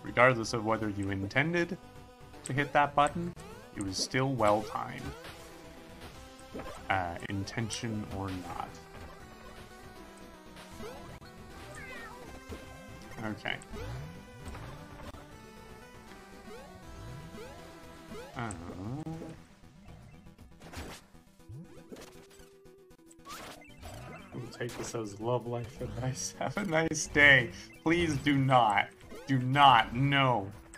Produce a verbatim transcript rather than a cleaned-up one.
regardless of whether you intended to hit that button, it was still well timed. Uh, intention or not. Okay. Uh, we'll take this as love life advice. Have a nice day. Please do not. Do not. No.